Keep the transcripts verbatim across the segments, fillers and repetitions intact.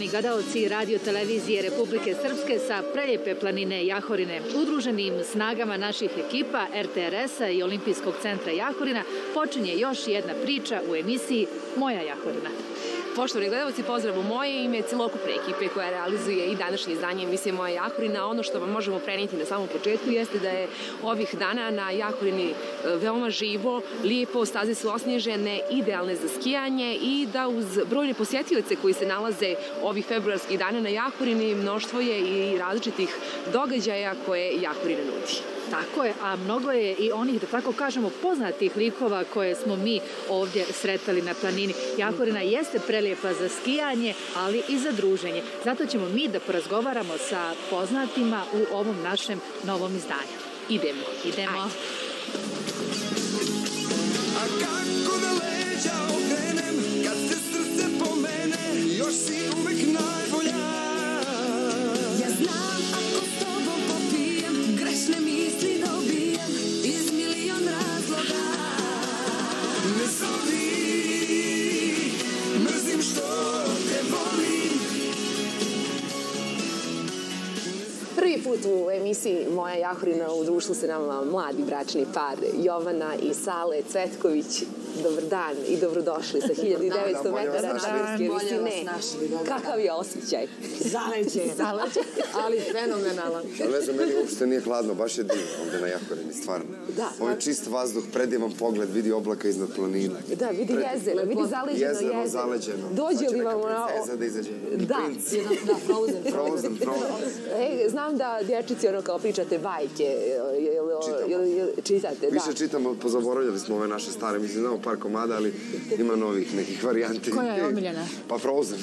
poštovani gledaoci radio televizije Republike Srpske sa prelijepe planine Jahorine. Udruženim snagama naših ekipa er te er es-a i Olimpijskog centra Jahorina počinje još jedna priča u emisiji Moja Jahorina. Poštovani gledalci, pozdrav u moje ime celokupne ekipe koja realizuje i današnje izdanje emisije Moja Jahorina. Ono što vam možemo prenijeti na samom početku jeste da je ovih dana na Jahorini veoma živo, lijepo, staze su osnježene, idealne za skijanje i da uz brojne posjetioce koji se nalaze ovih februarskih dana na Jahorini mnoštvo je i različitih događaja koje Jahorina nudi. Tako je, a mnogo je i onih, da tako kažemo, poznatih likova koje smo mi ovdje sretali na planini. Jahorina jeste prelijepa za skijanje, ali i za druženje. Zato ćemo mi da porazgovaramo sa poznatima u ovom našem novom izdanju. Idemo. Idemo. Ajde. A kako da leđa okrenem, kad se srce pomene, još si uvek najbolja. Ja znam ako s tobom popijem, grešne misli dobijem iz milion razloga. Ne zovi, mrzim što te volim. Prvi put u emisiji Moja Jahorina u društvu se nama mladi bračni par Jovana i Sale Cvetković. Dobar dan i dobrodošli sa hiljadu devetsto metara nadmorske visine. Kakav je osjećaj? Zaleđe, ali fenomenalan. Ne znam, meni uopšte nije hladno, baš je divno ovde na Jahorini, stvarno. Ovo je čist vazduh, predivan pogled, vidi oblaka iznad planina. Da, vidi jezero, vidi zaleđeno jezero. Jezero zaleđeno. Dođe li vam ono... Ceza da izađe. Da. Da, Frozen. Frozen, Frozen. Znam da dječici ono kao pričate bajke. Čitate, da. Više čitamo, pozaboravljali smo ove naše stare, mislim, znamo par komada, ali ima novih nekih varijanti. Koja je omiljena? Pa Frozen.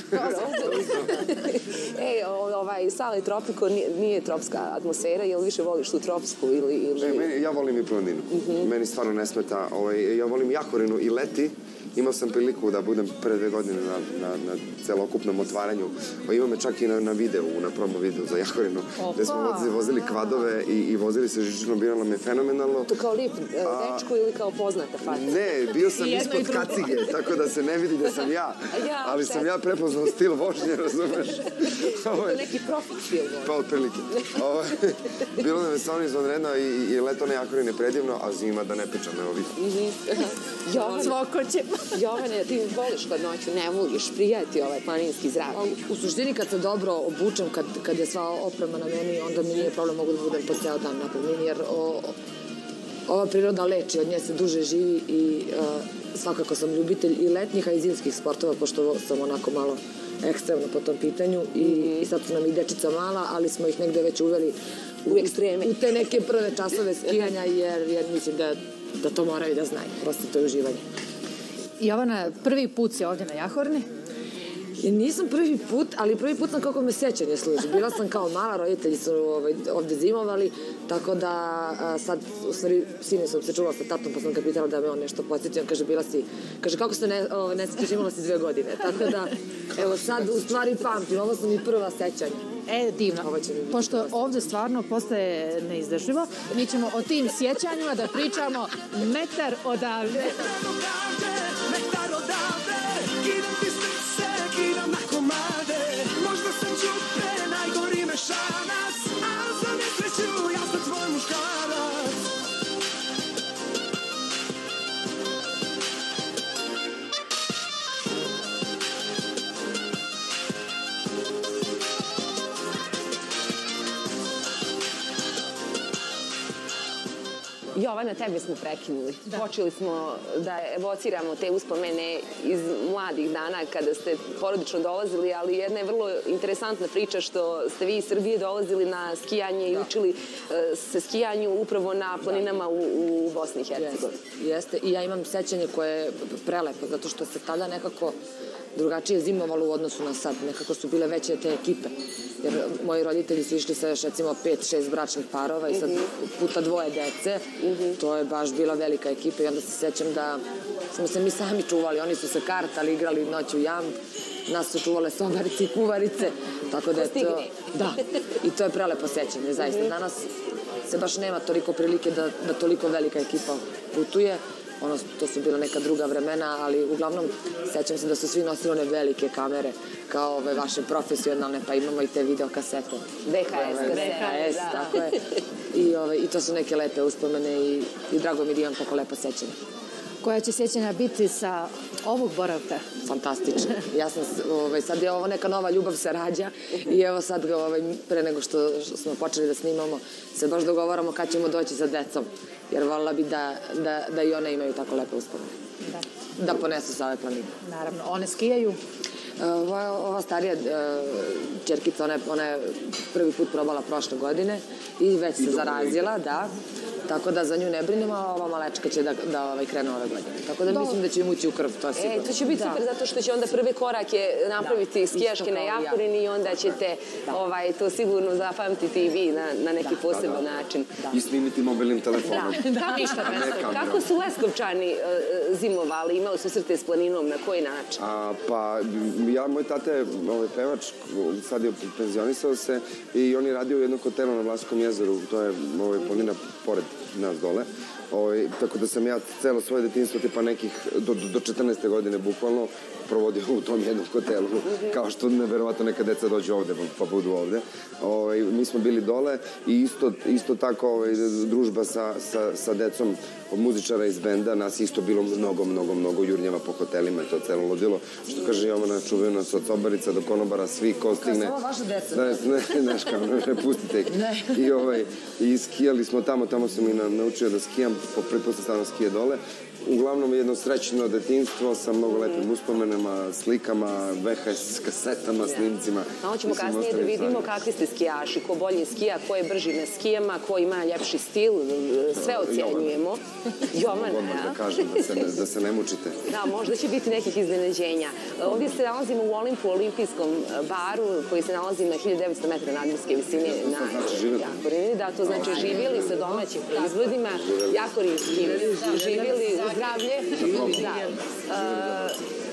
Ej, ovaj, Sale, tropiko nije tropska atmosfera, jel više voliš tu tropsku ili... Ja volim i planinu. Meni stvarno ne smeta. Ja volim Jahorinu i leti. Imao sam priliku da budem pre dve godine na celokupnom otvaranju. Ima me čak i na videu, na promo videu za Jahorinu, gde smo vozili kvadove i vozili se žičinom, bilo nam je fenomenalno. To kao lijep dečko ili kao poznata faca? Ne, bio sam ispod kacige, tako da se ne vidi da sam ja. Ali sam ja prepoznao stil vožnje, razumeš? To je neki profit stil vožnje. Pa otprilike. Bilo nam je stvarno izvanredno i leto na Jahorine predivno, a zima da ne pričam, evo vidim. Cvokoće. Jovane, ti voliš kad noću ne voliš prijati ovaj planinski zrak? U suštini kad se dobro obučem, kad je sva oprema na meni, onda mi nije problem, mogu da budem po ceo dan na planini, jer ova priroda leči, od nje se duže živi i svakako sam ljubitelj i letnjih, a i zimskih sportova, pošto sam onako malo ekstremno po tom pitanju i sad su nam i dečica mala, ali smo ih negde već uveli u ekstreme, u te neke prve časove skijanja, jer mislim da to moraju da znaju, prosto to je uživanje. Jovana, prvi put si ovdje na Jahorini? Nisam prvi put, ali prvi put sam kako me sećanje služi. Bila sam kao mala, roditelji su ovde zimovali, tako da sad, u stvari, sine sam se čula sa tatom, pa sam ga pitala da me on nešto podsjeća. Kaže, bila si, kaže, kako se ne sećaš, imala si dve godine. Tako da, evo sad, u stvari pamtim, ovo su mi prva sećanja. E, divno. Pošto ovdje stvarno postaje neizdrživo, mi ćemo o tim sjećanjima da pričamo metar odavde. Metar odavde, kidam ti srce, kidam na komade. Možda sam đubre, najgori mešanac, a za nesreću ja sam tvoj muškarac. Jovana, tebe smo prekinuli. Počeli smo da evociramo te uspomene iz mladih dana kada ste porodično dolazili, ali jedna je vrlo interesantna priča što ste vi iz Srbije dolazili na skijanje i učili se skijanju upravo na planinama u Bosni i Hercegovini. Jeste, i ja imam sećanje koje je prelepo, zato što se tada nekako drugačije zimovalo u odnosu na sad. Nekako su bile veće te ekipe. Jer moji roditelji su išli sa još recimo pet, šest bračnih parova i sad puta dvoje dece. To je baš bila velika ekipa i onda se sećam da smo se mi sami čuvali. Oni su se kartali, igrali noć u jam. Nas su čuvale sobarice i kuvarice. Tako da je to... Da. I to je prelepo sećanje, zaista. Danas se baš nema toliko prilike da toliko velika ekipa putuje. ono, to su bila neka druga vremena, ali uglavnom sećam se da su svi nosili one velike kamere, kao ove vaše profesionalne, pa imamo i te videokasete. V H S, V H S, tako je. I, ove, I to su neke lepe uspomene i, i drago mi da imam tako lepo sećanje. Koja će sjećanja biti sa ovog boravka? Fantastično. Ja sam, ovaj, sad je ovo neka nova ljubav se rađa i evo sad, ovaj, pre nego što, što smo počeli da snimamo, se baš dogovaramo kad ćemo doći sa decom, jer voljela bi da, da, da i one imaju tako lepe uspomene. Da. Da ponesu sa ove planine. Naravno. One skijaju? Ova, ova starija uh, čerkica, ona je, ona je prvi put probala prošle godine i već se zarazila, da. Tako da za nju ne brinemo, a ova malečka će da, da ovaj, krene ove godine. Tako da mislim da će im ući u krv, to je sigurno. E, to će biti super zato što će onda prve korake napraviti skijaške na Jahorini i onda ćete ovaj, to sigurno zapamtiti i vi na, na neki poseban način. I snimiti mobilnim telefonom. Da, ništa bez. Kako su Leskovčani uh, zimovali, imali susrete s planinom, na koji način? A, pa, ja, moj tata je ovaj, pevač, sad je penzionisao se i on je radio u jednom hotelu na Vlaškom jezeru, to je ovaj, planina pored nas dole. Ovaj, tako da sam ja celo svoje detinjstvo, tipa nekih do, do četrnaeste godine bukvalno provodio u tom jednom hotelu, kao što neverovatno neka deca dođu ovde pa budu ovde. Ovaj, mi smo bili dole i isto, isto tako ovaj, družba sa, sa, sa decom od muzičara iz benda, nas isto bilo mnogo, mnogo, mnogo jurnjeva po hotelima, to celo ludilo. Što kaže Jovana čuvena, od Cobarica do konobara, svi ko stigne. Kao samo vaša deca. Ne, ne, znaš kao, ne pustite ih. I, ovaj, i skijali smo tamo, tamo sam i na, naučio da skijam, po prvi put sam stavno skije dole. Uglavnom jedno srećno detinjstvo sa mnogo lepim uspomenama, slikama, V H S kasetama, snimcima. Malo ćemo kasnije da vidimo kakvi ste skijaši, ko bolje skija, ko je brži na skijama, ko ima ljepši stil, sve ocenjujemo. Jovan, ja? Da kažem, da se, ne, da se ne mučite. Da, možda će biti nekih iznenađenja. Ovdje se nalazimo u Olimpu, olimpijskom baru, koji se nalazi na hiljadu devetsto metara nadmorske visine na Jahorini. Da, to znači živjeli sa domaćim proizvodima, jahorinskim, živjeli zdravlje. Da. Uh,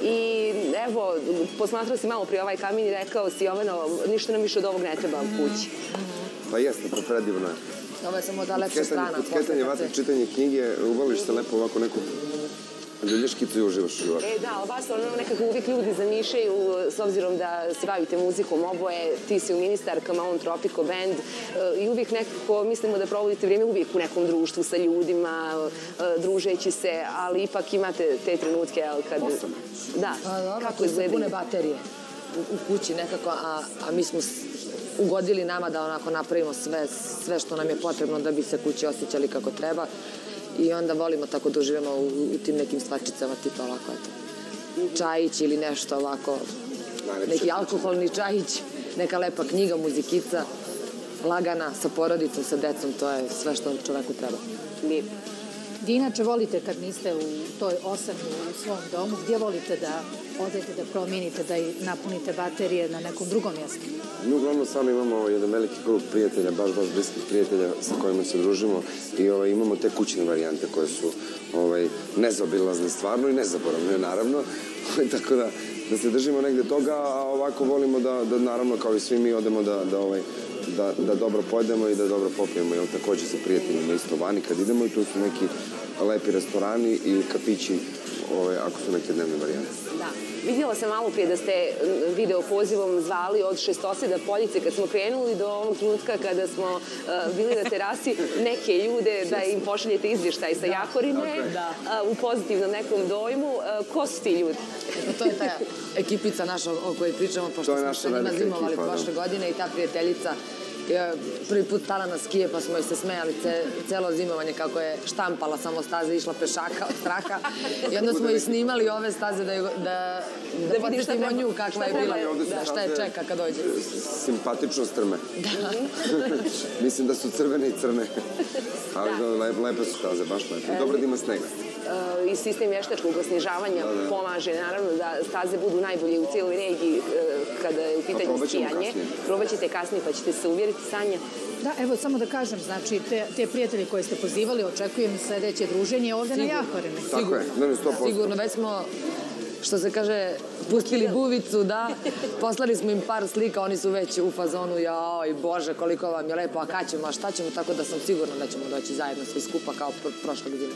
I evo, posmatrao si malo prije ovaj kamin i rekao si, Jovano, ništa nam više od ovog ne treba u kući. Pa jeste, to predivno je. Ovo je samo ta lepša strana. Kod sketanje vatre, čitanje knjige, uvališ se lepo ovako neku ljuljaškicu i uživaš u životu. E, da, ali vas ono nekako uvijek ljudi zamišljaju, s obzirom da se bavite muzikom oboje, ti si u ministarkama, on Tropico Band, i uvijek nekako mislimo da provodite vrijeme uvijek u nekom društvu sa ljudima, družeći se, ali ipak imate te trenutke, ali kad... Osam. Da, kako izgledaju? Pune baterije u kući nekako, a, a mi smo ugodili nama da onako napravimo sve, sve što nam je potrebno da bi se kući osjećali kako treba. I onda volimo tako da uživamo u, u tim nekim stvačicama, tipa ovako, eto, čajić ili nešto ovako, neki alkoholni čajić, neka lepa knjiga, muzikica, lagana, sa porodicom, sa decom, to je sve što čoveku treba. Lijepo. Gdje inače volite kad niste u toj osami u svom domu, gdje volite da odete, da promijenite, da napunite baterije na nekom drugom mjestu? Mi uglavnom sami imamo jedan veliki krug prijatelja, baš baš bliskih prijatelja sa kojima se družimo i ovaj, imamo te kućne varijante koje su ovaj, nezaobilazne stvarno i nezaboravne naravno, tako da, da se držimo negde toga, a ovako volimo da, da naravno kao i svi mi odemo da, da, ovaj, da, da dobro pojedemo i da dobro popijemo, jer također sa prijateljima isto vani kad idemo i tu su neki lepi restorani i kafići, ovaj, ako su neke dnevne varijante. Da. Vidjela sam malo prije da ste video pozivom zvali od Šestoseda Poljice kad smo krenuli do ovog trenutka kada smo uh, bili na terasi neke ljude da im pošaljete izvještaj sa Jahorine uh, u pozitivnom nekom dojmu. Uh, ko su ti ljudi? To je ta ekipica naša o kojoj pričamo, pošto smo se njima zimovali prošle godine i ta prijateljica je prvi put stala na skije pa smo joj se smejali ce, celo zimovanje kako je štampala samo staze i išla pešaka od straha i onda smo i snimali ove staze da, da, da, da podsjetimo nju kakva je bila, da, šta je čeka kad dođe. Simpatično strme. Da. Mislim da su crvene i crne, ali da. lepe, lepe su staze, baš lepe. Dobro da ima snega. Uh, i sistem vještačkog osnježavanja da, da. pomaže naravno da staze budu najbolje u cijeloj regiji uh, kada je u pitanju pa, skijanje. Probat ćete kasnije pa ćete se uvjeriti, Sanja. Da, evo samo da kažem, znači te, te prijatelji koje ste pozivali, očekujem sljedeće druženje ovdje Sigurno. na Jahorini. Tako Sigurno. je, ne, sto posto. Sigurno, već smo, što se kaže, pustili buvicu, da, poslali smo im par slika, oni su već u fazonu, joj Bože, koliko vam je lepo, a kad ćemo, a šta ćemo, tako da sam sigurna da ćemo doći zajedno svi skupa kao pro, prošlog zimovanja.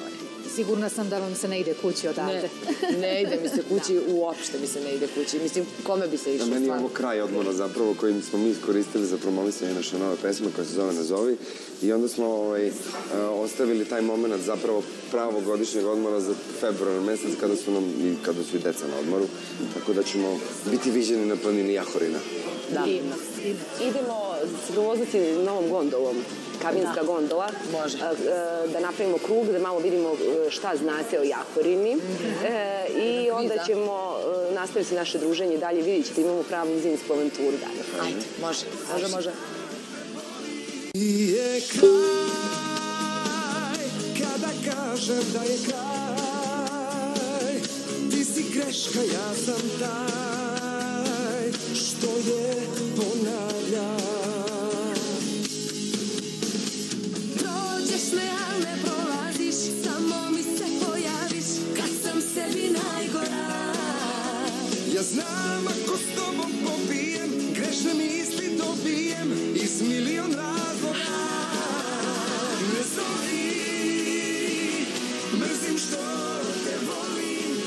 Sigurna sam da vam se ne ide kući odavde. Ne, ne ide mi se kući, uopšte mi se ne ide kući. Mislim, kome bi se išlo stvarno? Meni je ovo stvarno? kraj odmora zapravo koji smo mi iskoristili za promovisanje naše nove pesme koja se zove Nazovi i onda smo ovaj, uh, ostavili taj moment zapravo pravog godišnjeg odmora za februar mesec kada su nam i kada su i deca na odmoru, tako da ćemo biti viđeni na planini Jahorina. Da. Idemo se provoziti novom gondolom, kabinska gondola. Može. Da napravimo krug, da malo vidimo šta znate o Jahorini. I onda ćemo nastaviti naše druženje dalje. Vidjet ćete, imamo pravu zimsku avanturu dalje. Ajde, može, može, može. I je kraj, kada kažem da je kraj, ti si greška, ja sam taj, što je ponavlja. Prođeš me, al ne prolaziš, samo mi se pojaviš, kad sam sebi najgora. Ja znam ako s tobom pobijem, grešne misli dobijem iz milion razloga. Ne zovi, mrzim što te volim.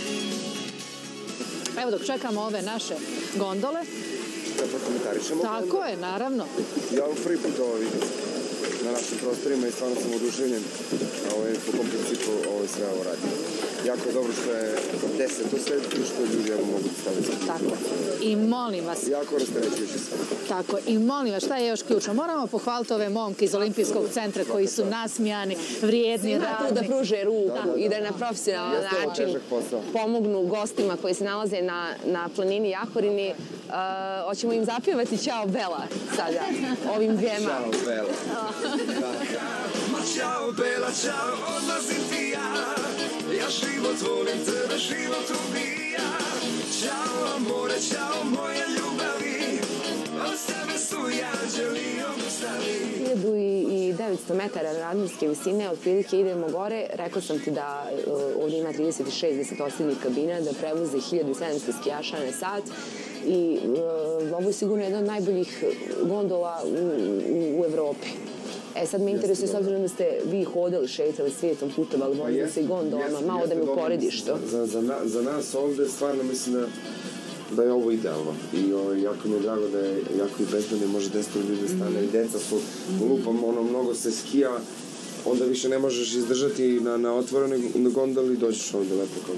Evo dok čekamo ove naše gondole. Da prokomentarišemo. Tako je, naravno. Ja vam prvi put ovo vidim na našim prostorima i stvarno sam oduševljen po kom principu ovo sve ovo radi. Jako dobro što je deseto sve i što ljudi evo mogu staviti. Tako. I molim vas. Jako rasterećujuće sve. Tako. I molim vas, šta je još ključno? Moramo pohvaliti ove momke iz Olimpijskog centra koji su nasmijani, vrijedni, Ima radni. tu da pruže ruku i da na profesionalan Jeste ovo način težak posao. pomognu gostima koji se nalaze na, na planini Jahorini. Uh, hoćemo im zapjevati Ćao Bela sada, ovim dvijema. Ćao, Bela. Ma čao Bela, čao, odlazim ti ja. Ja život volim, tebe život ubija. Ćao amore, čao moje ljubavi. Od tebe su anđeli obustavi. hiljadu devetsto metara nadmorske visine, otprilike idemo gore. Rekao sam ti da uh, ovdje ima trideset šest desetosrednih kabina, da prevoze hiljadu sedamsto skijaša na sat. I uh, ovo je sigurno jedna od najboljih gondola u, u, u Evropi. E sad me interesuje, s obzirom da ste vi hodali, šetali svijetom, putovali, vozili se i gondolama, malo da mi uporediš to. Za, za, na, za nas ovde stvarno mislim da, da je ovo idealno. I ovaj, jako mi je drago da je jako i bezbedno, može deset ljudi da stane. I deca su lupom, ono, mnogo se skija, onda više ne možeš izdržati na, na otvorenoj gondoli i dođeš ovde lepo kao.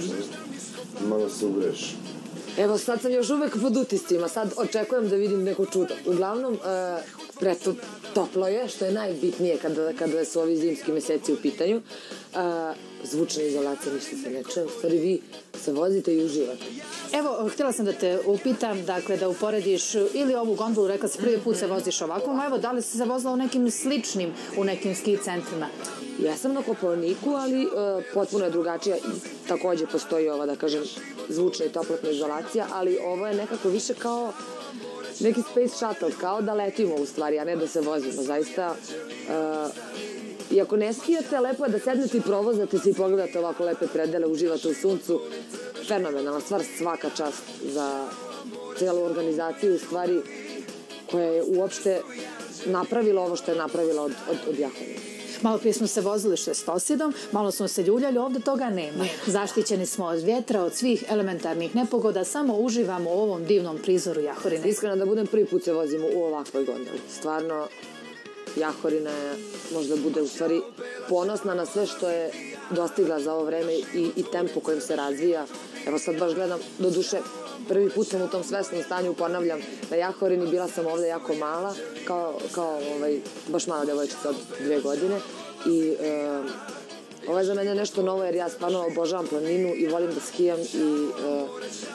Malo se ugreš. Evo, sad sam još uvek pod utiscima, sad očekujem da vidim neko čudo. Uglavnom, e, preto toplo je, što je najbitnije kada, kada su ovi zimski meseci u pitanju. E, zvučna izolacija, ništa se ne čuje. U stvari, vi se vozite i uživate. Evo, htjela sam da te upitam, dakle, da uporediš ili ovu gondolu, rekla si prvi put se voziš ovako, evo, da li si se vozila u nekim sličnim, u nekim ski centrima? Ja sam na Kopaoniku, ali e, potpuno je drugačija i takođe postoji ova, da kažem, zvučna i toplotna izolacija, ali ovo je nekako više kao neki space shuttle, kao da letimo u stvari, a ne da se vozimo. Zaista, e, i ako ne skijate, lepo je da sednete i provozate se i pogledate ovako lepe predele, uživate u suncu. Fenomenalna stvar, svaka čast za celu organizaciju, u stvari koja je uopšte napravila ovo što je napravila od, od, od Jahorina. Malo prije smo se vozili šestosidom, malo smo se ljuljali, ovde toga nema. Zaštićeni smo od vjetra, od svih elementarnih nepogoda, samo uživamo u ovom divnom prizoru Jahorine. Iskreno da budem, prvi put se vozimo u ovakvoj gondoli. Stvarno, Jahorina je, možda bude u stvari ponosna na sve što je dostigla za ovo vreme i, i tempo kojim se razvija. Evo sad baš gledam, do duše, prvi put sam u tom svesnom stanju, ponavljam, na Jahorini, bila sam ovde jako mala, kao, kao ovaj, baš mala devojčica od dve godine i e, ovo je za mene nešto novo jer ja stvarno obožavam planinu i volim da skijam i e,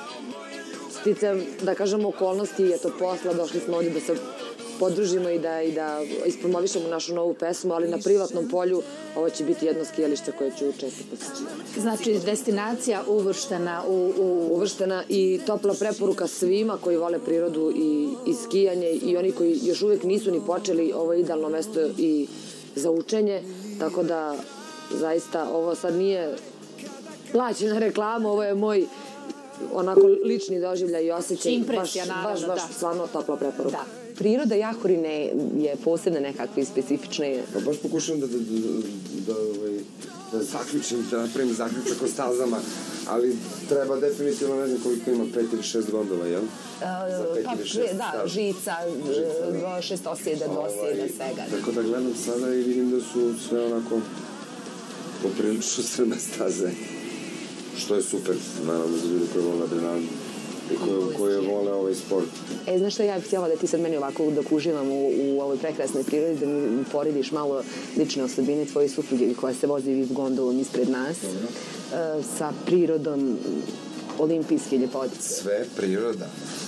sticam, da kažem, okolnosti, eto posla, došli smo ovdje da se podružimo i da, i da ispromovišemo našu novu pesmu, ali na privatnom polju ovo će biti jedno skijalište koje ću često posjećivati. Znači, destinacija uvrštena u, u... Uvrštena i topla preporuka svima koji vole prirodu i, i skijanje i oni koji još uvijek nisu ni počeli, ovo je idealno mesto i za učenje, tako da zaista ovo sad nije plaćena reklama, ovo je moj onako lični doživljaj i osjećaj. Impresija, baš, naravno, baš, baš, da. stvarno topla preporuka. Da. Priroda Jahorine je posebna nekakve specifične. Pa baš pokušam da, da, da, da, ovaj, da zaključim, da napravim zaključak o stazama, ali treba definitivno, ne znam koliko ima, pet ili šest gondova, jel? Za pet ili šest Da, staza. žica, šest osjeda, dvosjeda, svega. Tako da gledam sada i vidim da su sve onako poprilično strme staze, što je super, naravno, za ljudi koji vole adrenalin i koji, koji vole ovaj sport. E, znaš šta, ja bih htjela da ti sad meni ovako, dok uživam u, u ovoj prekrasnoj prirodi, da mi porediš malo lične osobine tvoje supruge koja se vozi viv gondolom ispred nas, e, sa prirodom olimpijske ljepotice. Sve priroda.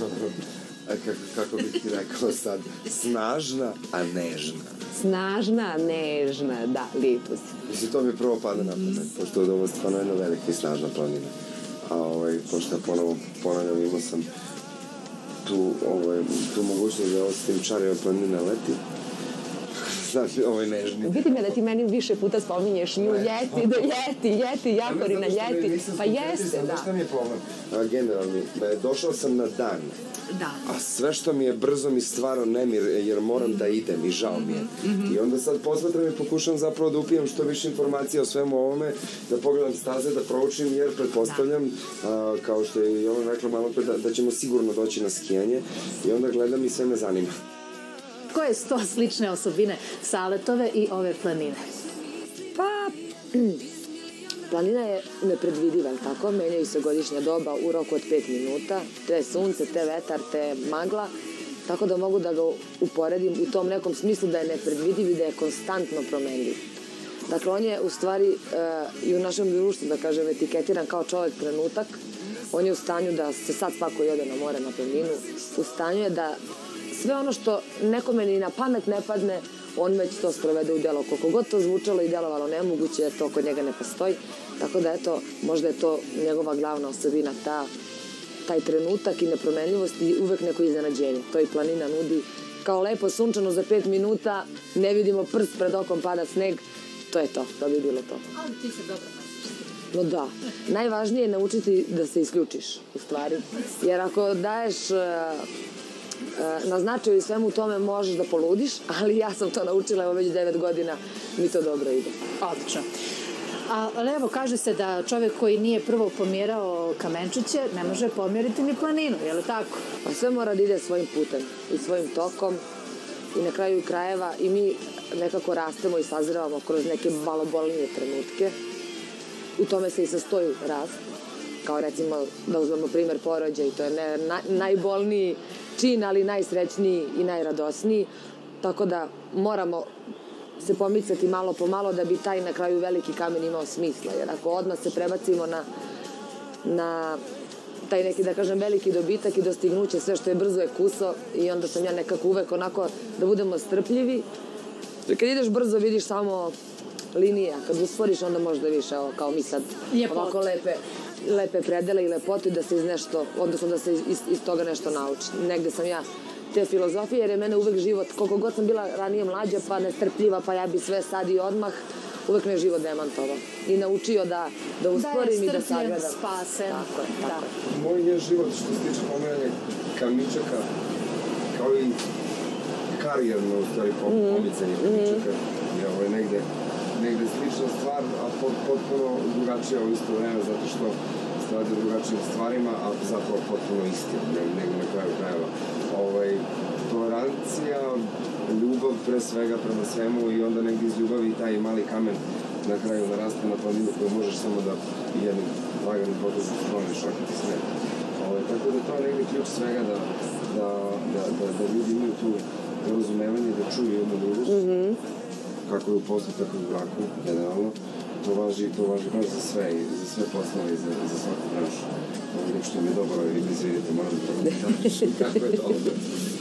A kako, kako bih ti rekao sad, snažna, a nežna. Snažna, nežna, da, lijepo si. Mislim, to mi prvo pada na pamet, pošto je ovo stvarno jedna velika i snažna planina. A ovaj, pošto ja ponovo ponavljam, imao sam tu, ovaj, tu mogućnost da ovo s tim čarima planina leti. Znači, ovaj nežni. Vidim ja da ti meni više puta spominješ nju, ljeti, da ljeti, ljeti, Jakorina, ljeti. Pa jeste, da. Znaš šta mi je problem? A, generalni, došao sam na dan. Da. A sve što mi je brzo mi stvara nemir, jer moram da idem i žao mi je. I onda sad posmatram i pokušam zapravo da upijem što više informacija o svemu ovome, da pogledam staze, da proučim, jer pretpostavljam, a, kao što je Jovana rekla malo pre, da, da ćemo sigurno doći na skijanje. I onda gledam i sve me zanima. Koje su to slične osobine Saletove i ove planine? Pa, planina je nepredvidiva, tako? Menjaju se godišnja doba u roku od pet minuta. Te sunce, te vetar, te magla. Tako da mogu da ga uporedim u tom nekom smislu da je nepredvidiv i da je konstantno promenljiv. Dakle, on je u stvari uh, i u našem društvu, da kažem, etiketiran kao čovjek trenutak. On je u stanju da se sad svako ode na more, na planinu. U stanju je da sve ono što nekome ni na pamet ne padne, on već to sprovede u delo. Koliko god to zvučalo i delovalo nemoguće, to kod njega ne postoji. Tako da, eto, možda je to njegova glavna osobina, ta, taj trenutak i nepromenljivost i uvek neko iznenađenje. To i planina nudi. Kao lepo sunčano za pet minuta, ne vidimo prst pred okom, pada sneg. To je to, to bi bilo to. Ali ti se dobro nosiš. No da. Najvažnije je naučiti da se isključiš, u stvari. Jer ako daješ na značaju i svemu tome možeš da poludiš, ali ja sam to naučila, evo već devet godina, mi to dobro ide. Odlično. Ali evo, kaže se da čovjek koji nije prvo pomjerao kamenčiće ne može pomjeriti ni planinu, je li tako? Pa sve mora da ide svojim putem i svojim tokom i na kraju krajeva i mi nekako rastemo i sazrevamo kroz neke malo bolnije trenutke. U tome se i sastoji rast. Kao recimo da uzmemo primer porođaja i to je ne, na, najbolniji čin, ali najsrećniji i najradosniji. Tako da moramo se pomicati malo po malo da bi taj na kraju veliki kamen imao smisla. Jer ako odmah se prebacimo na, na taj neki, da kažem, veliki dobitak i dostignuće, sve što je brzo je kuso i onda sam ja nekako uvek onako da budemo strpljivi. Kad ideš brzo vidiš samo linije, a kad usporiš onda možda više, evo, kao mi sad Ljepotu. Ovako lepe, lepe predele i lepotu i da se iz nešto, odnosno da se iz, iz toga nešto nauči. Negde sam ja te filozofije, jer je mene uvek život, koliko god sam bila ranije mlađa, pa nestrpljiva, pa ja bi sve sad i odmah, uvek me život demantovao. I naučio da, da usporim i da sagledam. Da je strpljen, spasen. Tako je, tako je. Moj je život što se tiče pomeranja kamičaka, kao i karijerno, u stvari, pomicanje kamičaka. Je ovo je negde, negde slična stvar, a pot, potpuno drugačija u isto vreme, zato što se radi o drugačijim stvarima, a zapravo potpuno isti, nego na kraju krajeva. Ovaj, tolerancija, ljubav pre svega prema svemu i onda negdje iz ljubavi i taj mali kamen na kraju naraste na planinu koju možeš samo da jednim laganim potezom skloniš ako ti sve. Ovaj, tako da to je negdje ključ svega da, da, da, da, da ljudi imaju tu razumevanje, da čuju jednu drugu, mm-hmm. kako je u poslu, tako i u braku, generalno. To važi, to važi baš za sve, i za sve poslove i za, za svaku branšu. Ovo što mi je dobro, vi mi izvidite, moram da kažem kako je dobro.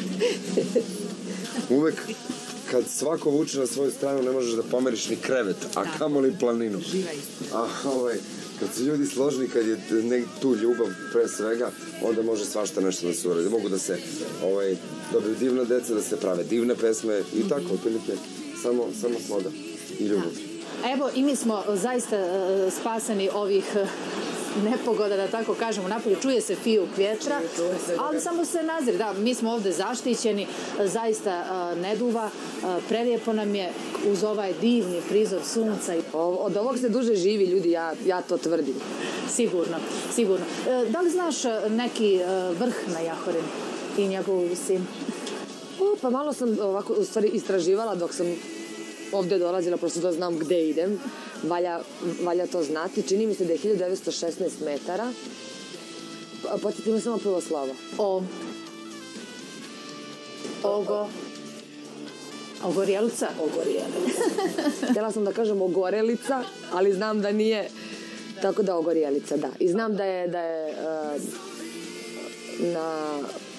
Uvek kad svako vuče na svoju stranu ne možeš da pomeriš ni krevet, a kamoli planinu. A ovaj, kad su ljudi složni, kad je nek, tu ljubav pre svega, onda može svašta nešto da se uradi. Mogu da se ovaj, dobiju divna deca, da se prave divne pesme i tako, otprilike, samo, samo sloga i ljubav. Evo, i mi smo zaista uh, spaseni ovih uh, nepogoda, da tako kažemo, napolje čuje se fijuk vjetra, ali samo se nazire. Da, mi smo ovde zaštićeni, zaista ne duva, prelijepo nam je uz ovaj divni prizor sunca. Od ovog se duže živi, ljudi, ja, ja to tvrdim. Sigurno, sigurno. Da li znaš neki vrh na Jahorini i njegovu visinu? O, pa malo sam ovako u stvari istraživala dok sam ovde dolazila, prosto da znam gde idem. Valja, valja to znati. Čini mi se da je hiljadu devetsto šesnaest metara. Podsjetimo samo prvo slovo. O. Ogo. Ogorjelica? Ogorjelica. Htjela sam da kažem ogorelica, ali znam da nije. Tako da ogorjelica, da. I znam da je, da je uh, na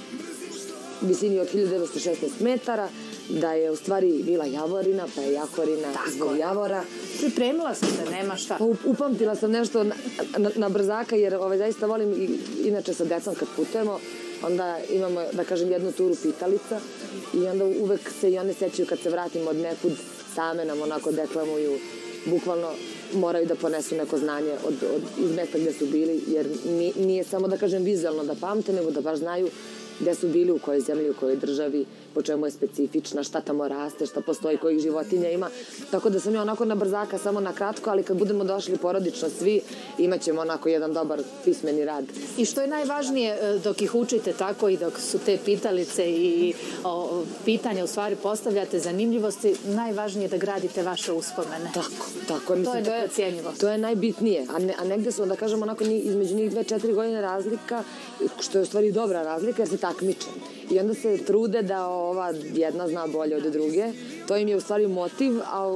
visini od hiljadu devetsto šesnaest metara, da je u stvari bila Javorina, pa je Jahorina zbog Javora. Pripremila sam se, nema šta. Pa upamtila sam nešto na, na, na brzaka, jer ovaj, zaista volim, i, inače sa decom kad putujemo, onda imamo, da kažem, jednu turu pitalica i onda uvek se i one sećaju kad se vratimo od nekud, same nam onako deklamuju, bukvalno moraju da ponesu neko znanje od, od, iz mesta gde su bili, jer nije, nije samo, da kažem, vizualno da pamte, nego da baš znaju gde su bili, u kojoj zemlji, u kojoj državi, po čemu je specifična, šta tamo raste, šta postoji, kojih životinja ima. Tako da sam ja onako na brzaka, samo na kratko, ali kad budemo došli porodično svi, imat ćemo onako jedan dobar pismeni rad. I što je najvažnije, dok ih učite tako i dok su te pitalice i o, pitanja u stvari postavljate, zanimljivosti, najvažnije je da gradite vaše uspomene. Tako, tako. Mislim, to je neprocijenjivo. To je najbitnije, a, ne, a negde su, da kažemo, onako između njih dve, četiri godine razlika, što je u stvari dobra razlika, jer se takmiče. I onda se trude da ova jedna zna bolje od druge. To im je u stvari motiv, a,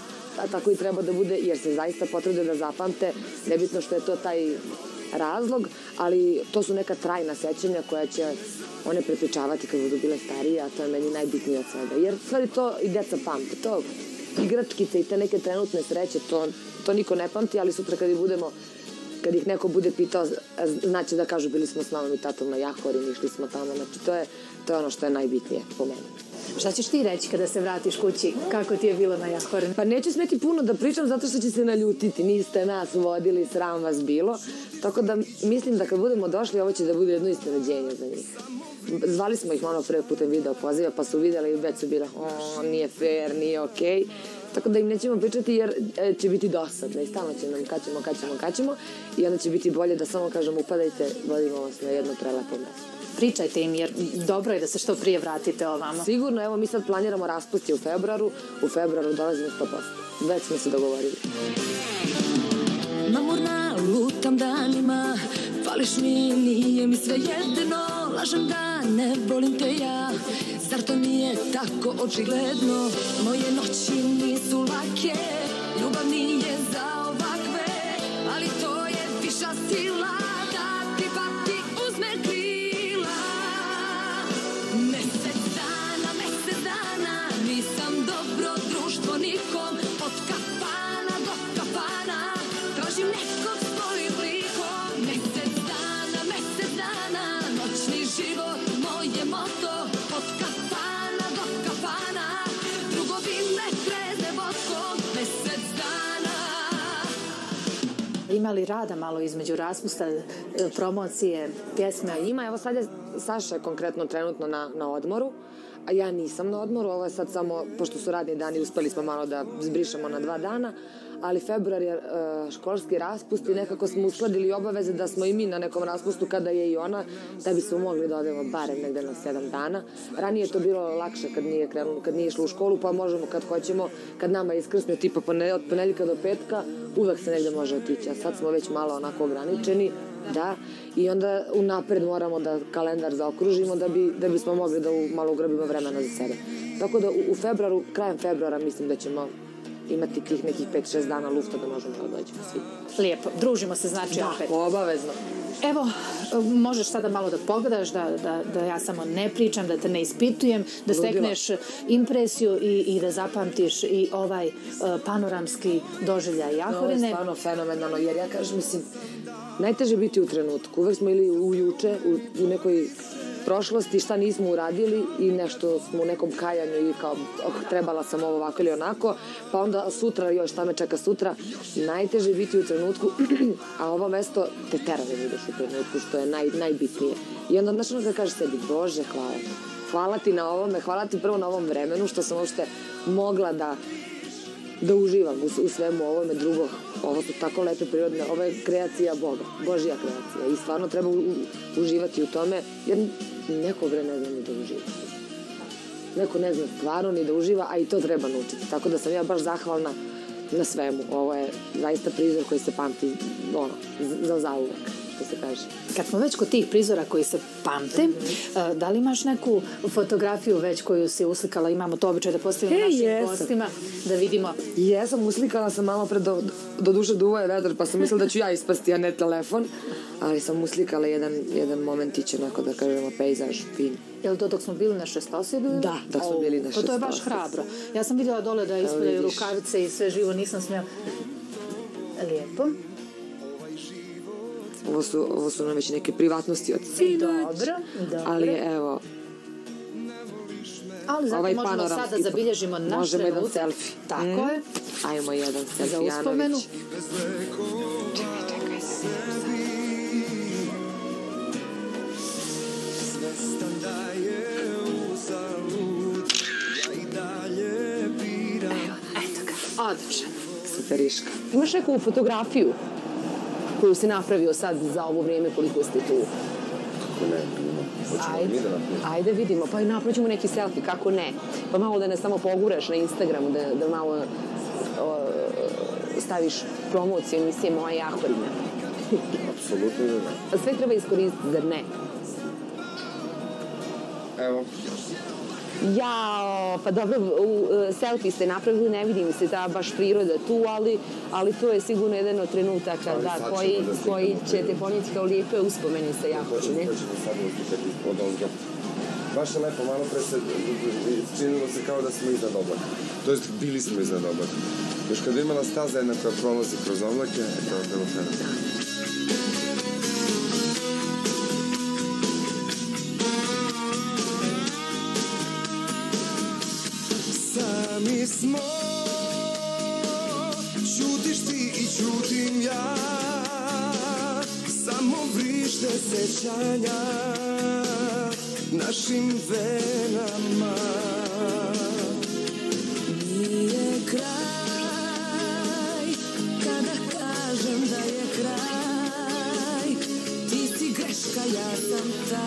a tako i treba da bude, jer se zaista potrude da zapamte, nebitno što je to taj razlog, ali to su neka trajna sećanja koja će one prepričavati kad budu bile starije, a to je meni najbitnije od svega. Jer stvari to i deca pamte. To igračkice i te neke trenutne sreće, to, to niko ne pamti, ali sutra kad i budemo, kad ih neko bude pitao, znači da kažu bili smo s mamom i tatom na Jahorini, išli smo tamo, znači to je, to je ono što je najbitnije po meni. Šta ćeš ti reći kada se vratiš kući? Kako ti je bilo na Jahorini? Pa neću smeti puno da pričam zato što će se naljutiti. Niste nas vodili, sram vas bilo. Tako da mislim da kad budemo došli, ovo će da bude jedno iznenađenje za njih. Zvali smo ih malo prvi putem video poziva, pa su vidjeli i već su bile, o, nije fair, nije okej. Tako da im nećemo pričati jer će biti dosadno i stalno će nam kaćemo, kaćemo, kaćemo i onda će biti bolje da samo kažem upadajte, vodimo vas na jedno prelepo mesto. Pričajte im jer dobro je da se što prije vratite ovamo. Sigurno, evo mi sad planiramo raspusti u februaru, u februaru dolazimo sto posto. Već smo se dogovorili. Mamurna, lutam danima, fališ mi, nije mi sve jedno, lažem da ne volim te ja, zar to nije tako očigledno, moje noći nisu lake, ljubav nije za ovakve, ali to je viša sila, da ti pati uzme krila. Mesec dana, mesec dana, nisam dobro društvo nikom, od kafana do kafana, tražim nekog s tvojim likom. Mesec dana, mesec dana, noćni život, moje moto, od kafana do kafana, drugovine kreze vodkom, mesec dana. Ima li rada malo između raspusta, promocije, pjesme? Ima, evo sad je Saša konkretno trenutno na, na odmoru, a ja nisam na odmoru, ovo je sad samo, pošto su radni dani, uspeli smo malo da zbrišemo na dva dana, ali februar je uh, školski raspust i nekako smo uskladili obaveze da smo i mi na nekom raspustu kada je i ona, da bismo mogli da odemo barem negde na sedam dana. Ranije je to bilo lakše kad nije, krenulo, kad nije išlo u školu, pa možemo kad hoćemo, kad nama iskrsne tipa od ponedjeljka do petka, uvek se negde može otići, a sad smo već malo onako ograničeni, da, i onda unapred moramo da kalendar zaokružimo da, bi, da bismo mogli da u, malo ugrabimo vremena za sebe. Tako da u, u februaru, krajem februara mislim da ćemo imati tih nekih pet šest dana lufta da možemo da dođemo svi. Lijepo, družimo se znači da, opet. Da, obavezno. Evo, možeš sada malo da pogledaš, da, da, da ja samo ne pričam, da te ne ispitujem, da stekneš impresiju i, i da zapamtiš i ovaj uh, panoramski doživljaj Jahorine. Ovo je stvarno fenomenalno, jer ja kažem, mislim, najteže biti u trenutku. Uvek smo ili u juče, u, u nekoj prošlosti, šta nismo uradili i nešto smo u nekom kajanju i kao oh, trebala sam ovo ovako ili onako, pa onda sutra, još šta me čeka sutra, najteže je biti u trenutku, a ovo mesto te tera da vidiš u trenutku, što je naj, najbitnije. I onda znaš ono da kažeš sebi, Bože, hvala ti. Hvala ti na ovome, hvala ti prvo na ovom vremenu, što sam uopšte mogla da da uživam u, u svemu ovome. Drugo, ovo su tako lepe prirodne, ovo je kreacija Boga, Božja kreacija i stvarno treba u, u, uživati u tome, jer neko bre ne zna ni da uživa. Neko ne zna stvarno ni da uživa, a i to treba naučiti. Tako da sam ja baš zahvalna na svemu. Ovo je zaista prizor koji se pamti ono, za zauvek, što se kaže. Kad smo već kod tih prizora koji se pamte, uh, da li imaš neku fotografiju već koju si uslikala? Imamo to običaj da postavimo e, našim jesam. gostima, da vidimo. Jesam, uslikala sam malo pre, do, do duše duvo je vedar, pa sam mislila da ću ja ispasti, a ne telefon. Ali sam uslikala jedan, jedan momentić, onako da kažemo, pejzaž, fin. Je li to dok smo bili na šestosije bili? Da, dok smo bili na šestosije. Pa to je baš hrabro. Ja sam vidjela dole da ispadaju rukavice i sve živo, nisam smjela. Lijepo. Ovo su, ovo su nam već neke privatnosti od sinoć. Dobro, dobro. Ali evo, ali zato ovaj možemo sad da zabilježimo naš možemo trenutak. jedan selfie. Tako mm. je. Ajmo jedan selfie, za uspomenu. Janović. Čekaj, čekaj se. Eto ga. Odličan. Superiška. Imaš neku fotografiju koju si napravio sad za ovo vrijeme koliko ste tu? Kako ne, ima. Hoćemo Ajde, mi da napravimo. ajde vidimo, pa i napraćemo neki selfie, kako ne. Pa malo da nas samo poguraš na Instagramu, da, da malo o, staviš promociju emisije Moja Jahorina. Apsolutno da da. A sve treba iskoristiti, zar ne? Evo. Jao, pa dobro, u, selfie ste napravili, ne vidim se ta baš priroda tu, ali, ali to je sigurno jedan od trenutaka Ali da, sad koji, ćemo da slikamo. koji ćete ponijeti kao lijepe uspomene sa Jahorine. Hoćemo sad uslikati od ozga. Baš je lepo, malo pre se činilo se kao da smo iznad oblaka. To jest, bili smo iznad oblaka. Još kad bi imala staza jedna koja prolazi kroz oblake, to je bilo fenomenalno. Sami smo, ćutiš ti i ćutim ja, samo vrište sećanja našim venama. Nije kraj, kada kažem da je kraj, ti si greška, ja sam ta,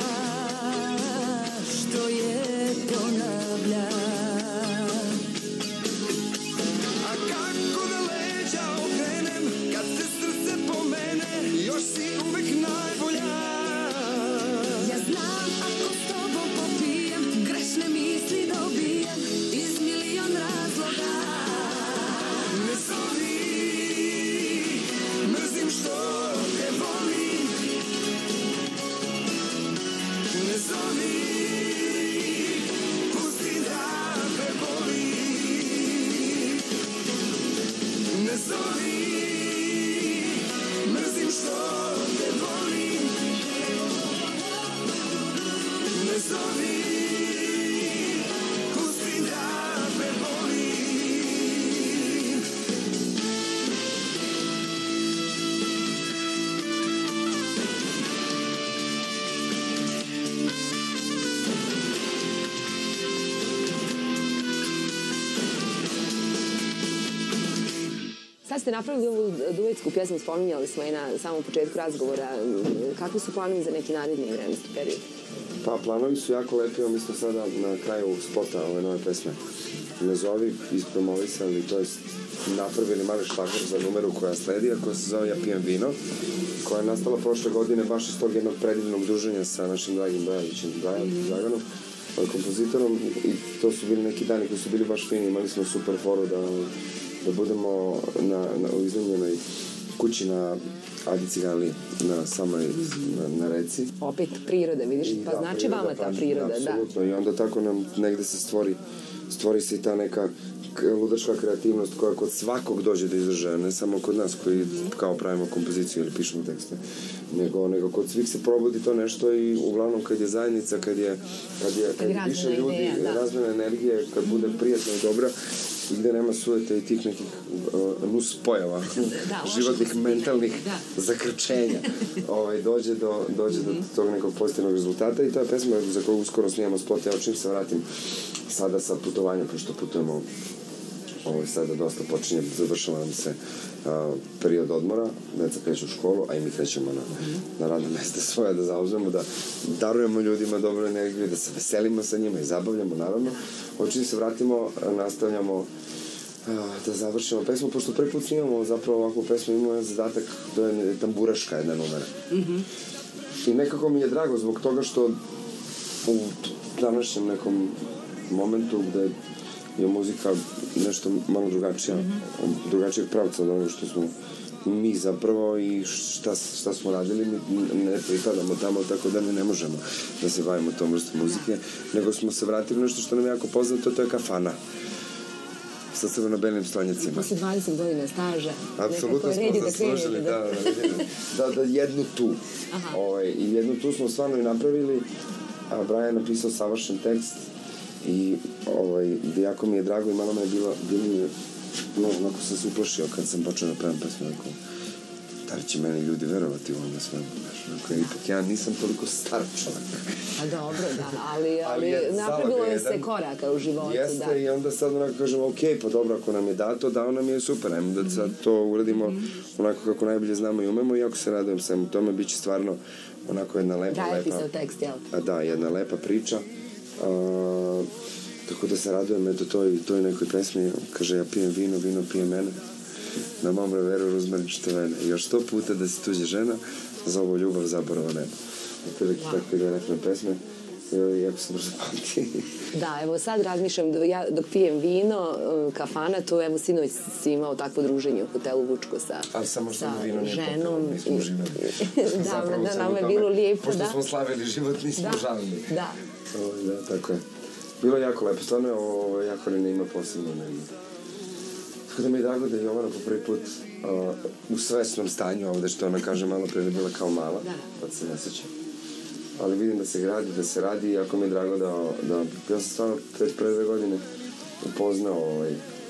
što je ponavlja. A kako da leđa okrenem, kad se srce pomene, još si uvek najbolja. Ja znam ako s tobom popijem, grešne misli dobijem iz milion razloga. Ne zovi, mrzim što te volim. Ne zovi, pusti da me boli. Ne zovi, mrzim što te volim. Ne zovi, pusti da me boli. Sad ste napravili ovu duetsku pjesmu, spominjali smo i na samom početku razgovora. Kakvi su planovi za neki naredni vremenski period? Pa, planovi su jako lepi, mi smo sada na kraju spota ove nove pesme Ne zovi, ispromovisali, to je napravili mali šlagvor za numeru koja sledi, a koja se zove Ja pijem vino, koja je nastala prošle godine baš iz tog jednog predivnog druženja sa našim dragim Bojavićem Draganom, kompozitorom, i to su bili neki dani koji su bili baš fini, imali smo super foru da, da budemo na, na, u iznajmljenoj kući na Adi Ciganlije na samoj na, na reci. Opet priroda, vidiš, I pa da, znači vama ta priroda, da. Apsolutno, i onda tako nam negde se stvori, stvori se i ta neka k- ludačka kreativnost koja kod svakog dođe do izražaja, ne samo kod nas koji kao pravimo kompoziciju ili pišemo tekste, nego, nego kod svih se probudi to nešto i uglavnom kad je zajednica, kad je, kad je, kad je više ljudi, ideja, da. razmena energije, kad bude prijatna i dobra, i gde nema sujete i tih nekih uh, nus pojava, Da, životnih, mentalnih da. zakrčenja, ovaj, dođe do, dođe do tog nekog pozitivnog rezultata i to je pesma za koju uskoro snijemo spot. Ja čim se vratim sada sa putovanjem, pošto putujemo ovo sada dosta počinje, završava nam se uh, period odmora, deca kreću u školu, a i mi krećemo na, na radno mesta svoje da zauzmemo, da darujemo ljudima dobru energiju, da se veselimo sa njima i zabavljamo, naravno. Čim se vratimo, nastavljamo uh, da završimo pesmu, pošto prvi put snimamo zapravo ovakvu pesmu, imamo jedan zadatak, to je tamburaška jedna numera. Mm-hmm. I nekako mi je drago zbog toga što u današnjem nekom momentu gde je muzika nešto malo drugačija, mm-hmm. drugačijeg pravca od onoga što smo mi zapravo i šta, šta smo radili, mi ne pripadamo tamo, tako da mi ne možemo da se bavimo tom vrstom muzike, nego smo se vratili nešto što nam je jako poznato, to je kafana sa crveno-belim slanjacima. Posle dvadeset godina staža, apsolutno nekako smo zaslužili, da, da, da, da, da jednu tu. Ovaj, I jednu tu smo stvarno i napravili, a Brian je napisao savršen tekst i ovaj, jako mi je drago i malo me je bilo, bilo mi je, no, onako sam se uplašio kad sam počeo da pevam pesmu, rekao, da li će meni ljudi verovati u ovome svemu, znaš, rekao, ipak ja nisam toliko star čovjek. A dobro, da, ali, ali, ali napravilo je se koraka u životu, jeste, da. I onda sad onako kažemo, ok, pa dobro, ako nam je dato, dao nam je super, ajmo da sad to uradimo mm-hmm. onako kako najbolje znamo i umemo, i ako se radujem svemu tome, bit će stvarno onako jedna lepa, da, lepa... Da, je pisao tekst, jel? A, da, jedna lepa priča. A, tako da se radujem, eto, toj, toj nekoj pesmi, kaže, ja pijem vino, vino pije mene, na mom reveru rozmarin štovene, još sto puta da si tuđa žena, za ovo ljubav zaborava nema. Otprilike wow. Tako ide rekne pesme, jako se brzo pamti. Da, evo sad razmišljam, ja dok pijem vino, kafana, to evo sinoć si imao takvo druženje u hotelu Vučko sa, ali samo što sa vino nije ženom. Popilo, nismo živali. Da, zapravo, da, nam je bilo lijepo, pošto da. Pošto smo slavili život, nismo da. žalili. Da. O, da, tako je. Bilo je jako lepo, stvarno je ovo jako ne ima posebno energiju. Tako da mi je drago da je Jovana po prvi put uh, u svesnom stanju ovde, što ona kaže malo pre, bila kao mala, da. Pa se ne seća. Ali vidim da se gradi, da se radi, i jako mi je drago da, da ja sam stvarno već pre dve godine upoznao ovaj,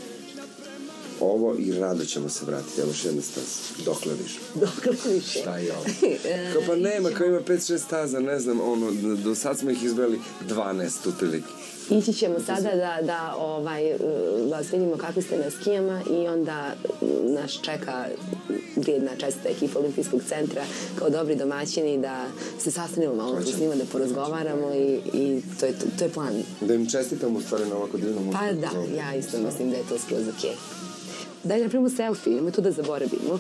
ovo i rado ćemo se vratiti. Evo još jedna staza. Dokle više? Dokle više? Šta je ovo? Kao pa nema, kao ima pet šest staza, ne znam, ono, do sad smo ih izbrali dvanaest otprilike. Ići ćemo sada da, da ovaj, vas vidimo kako ste na skijama i onda nas čeka vrijedna čestita ekipa Olimpijskog centra kao dobri domaćini da se sastanemo malo s njima, da porazgovaramo i, i to, je, to je plan. Da im čestitamo u stvari na ovako divnom uspjehu. Pa da, ja isto mislim da je to skroz ok. Daj da napravimo selfie, nemoj to da zaboravimo.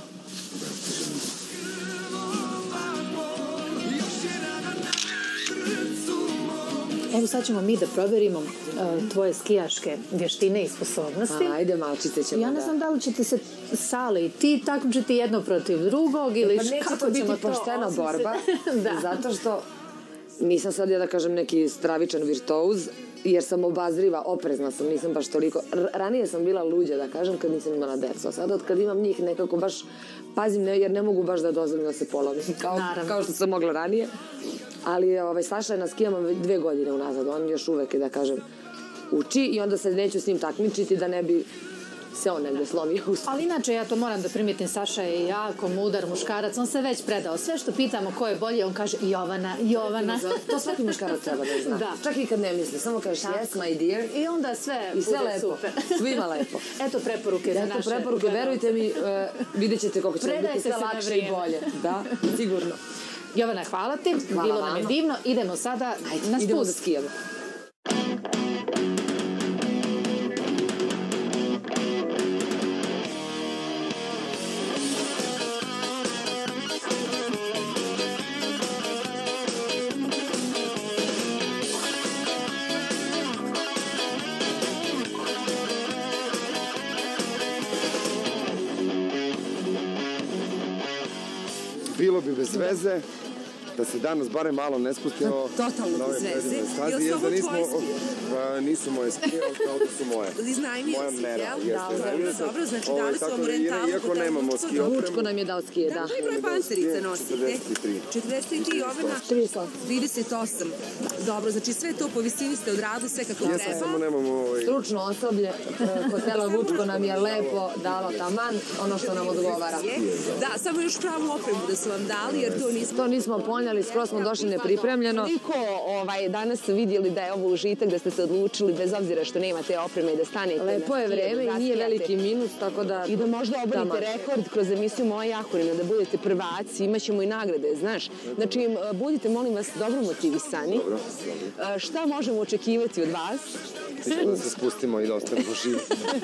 Evo sad ćemo mi da proverimo uh, tvoje skijaške vještine i sposobnosti. Ajde, malčice ćemo da... Ja ne znam da li ćete se Sale i ti takmičiti jedno protiv drugog ili pa kako ćemo to... Pa neće to biti poštena borba, da. Zato što nisam sad ja da kažem neki stravičan virtuoz, jer sam obazriva, oprezna sam, nisam baš toliko... R- ranije sam bila luđa, da kažem, kad nisam imala decu, a sad od kad imam njih nekako baš pazim, ne, jer ne mogu baš da dozvolim da se polovim, kao, kao što sam mogla ranije. Ali ovaj, Saša je na skijama dve godine unazad, on još uvek, da kažem, uči i onda se neću s njim takmičiti da ne bi se on negde slomio. Ali inače, ja to moram da primijetim, Saša je jako mudar muškarac, on se već predao. Sve što pitamo ko je bolje, on kaže Jovana, Jovana. To svaki muškarac treba da zna. Da. Čak i kad ne misli, samo kažeš yes, my dear. I onda sve I sve bude lepo. super. Svima lepo. Eto preporuke za Eto naše... Eto preporuke, verujte mi, uh, vidjet ćete koliko će biti sve lakše i bolje. Da, sigurno. Jovana, hvala ti, hvala bilo nam je divno. Idemo sada Ajde, na spust. Idemo da skijamo. bilo bi bez veze da se danas barem malo ne spustimo Totalno na ove bez veze. predivne staze. Jel su Jer ovo da nismo, tvoje skije? pa, nisu moje skije, ali kao da su moje. Iznajmio Moja si, mera, jel? jeste, Da, iznajmio dobro, sam. dobro, znači Ovaj, dali su tako vam da, rentalu. iako hotel nemamo Vučko, ski dobro. opremu, Vučko nam je dao skije, da. Koji broj pancerica nosite? četrdeset tri. četrdeset tri, Jovana? trideset osam. Dobro, znači sve to po visini ste odradili, sve kako Jesam, treba. samo nemamo ovaj... Stručno osoblje e, hotela Vučko nam je lepo dalo taman ono što nam odgovara. Je. Da, samo još pravu opremu da su vam dali, jer to nismo... To nismo ponijeli, skoro smo došli nepripremljeno. Koliko ovaj, danas vidjeli da je ovo užitak, da ste se odlučili, bez obzira što nemate opreme i da stanete... Lepo je na skije, vreme da i nije zaskijate. veliki minus, tako da... I da možda obavite Taman. rekord kroz emisiju Moja Jahorina, da budete prvaci, imat ćemo i nagrade, znaš. Znači, budite, molim vas, dobro motivisani. Dobro, E, Šta možemo očekivati od vas? dobro. Da se spustimo i da ostanemo živi.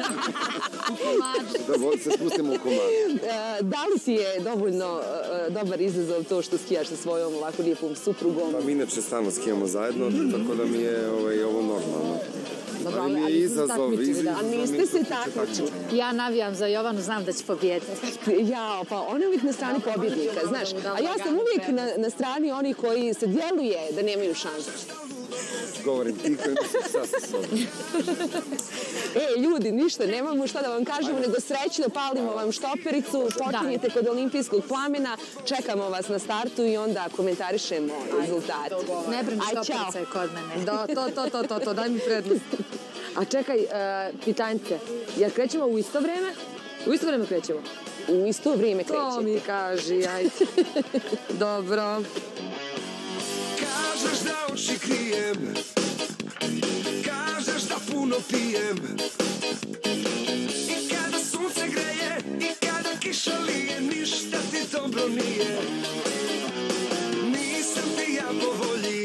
Da bo- se spustimo u komad. E, Da li ti je dovoljno e, dobar izazov to što skijaš sa svojom ovako lijepom suprugom? Pa mi inače stalno skijamo zajedno, tako da mi je ovaj, ovo normalno. Dobro, Ali mi ali je niste se izazov, takmičili, izazov. da. A niste se takmičili? Ja navijam za Jovanu, znam da će pobijediti. Ja, pa ona je uvijek na strani pobjednika, znaš. A ja sam uvijek na, na strani onih koji se djeluje da nemaju šanse. Govorim ti koji mislim sa sa sobom. E, ljudi, ništa, nemamo šta da vam kažemo, nego srećno palimo vam štopericu, počinjete kod olimpijskog plamena, čekamo vas na startu i onda komentarišemo rezultate. Ne brini, Aj, štoperica čao. je kod mene. Da, to, to, to, to, to, daj mi prednost. A čekaj, uh, pitanjce, jel krećemo u isto vreme? U isto vreme krećemo? U isto vrijeme To krećete. mi kaži, ajde. Dobro. Kažeš da oči krijem, kažeš da puno pijem. I kada sunce greje, i kada kiša lije, ništa ti dobro nije. Nisam ti ja po volji,